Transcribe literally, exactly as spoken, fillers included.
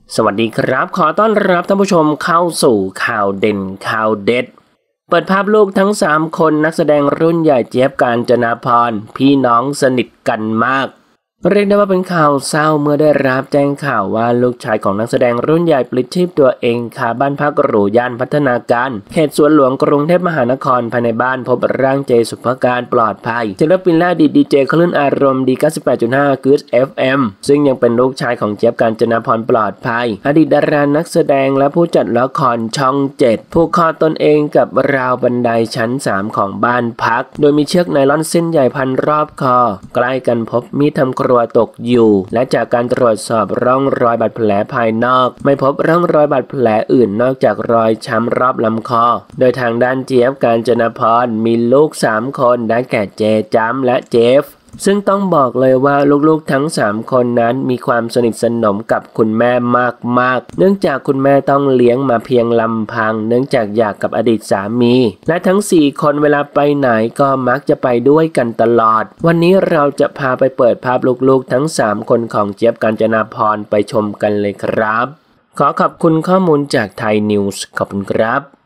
สวัสดีครับขอต้อนรับท่านผู้ชมเข้าสู่ข่าวเด่นข่าวเด็ดเปิดภาพลูกทั้งสามคนนักแสดงรุ่นใหญ่เจี๊ยบกาญจนาภรณ์พี่น้องสนิทกันมากเรียกได้ว่าเป็นข่าวเศร้าเมื่อได้รับแจ้งข่าวว่าลูกชายของนักแสดงรุ่นใหญ่ปลิดชีพตัวเองคาบ้านพักหรูย่านพัฒนาการเขตสวนหลวงกรุงเทพมหานครภายในบ้านพบร่างเจสุภการปลอดภัยศิลปินและอดีตดีเจคลื่นอารมณ์ดี เก้าสิบแปดจุดห้า กู๊ด เอฟ เอ็ม ซึ่งยังเป็นลูกชายของเจี๊ยบกาญจนาภรณ์ปลอดภัยอดีตดารานักแสดงและผู้จัดละครช่องเจ็ดผูกคอตนเองกับราวบันไดชั้นสามของบ้านพักโดยมีเชือกไนลอนเส้นใหญ่พันรอบคอใกล้กันพบมีดทำครัวตกอยู่และจากการตรวจสอบร่องรอยบาดแผลภายนอกไม่พบร่องรอยบาดแผลอื่นนอกจากรอยช้ำรอบลำคอโดยทางด้านเจี๊ยบกาญจนาภรณ์มีลูกสามคนได้แก่เจจัมและเจฟซึ่งต้องบอกเลยว่าลูกๆทั้งสามคนนั้นมีความสนิทสนมกับคุณแม่มากๆเนื่องจากคุณแม่ต้องเลี้ยงมาเพียงลำพังเนื่องจากอยากกับอดีตสามีและทั้งสี่คนเวลาไปไหนก็มักจะไปด้วยกันตลอดวันนี้เราจะพาไปเปิดภาพลูกๆทั้งสามคนของเจี๊ยบกาญจนาภรณ์ไปชมกันเลยครับขอขอบคุณข้อมูลจากไทยนิวส์ขอบคุณครับ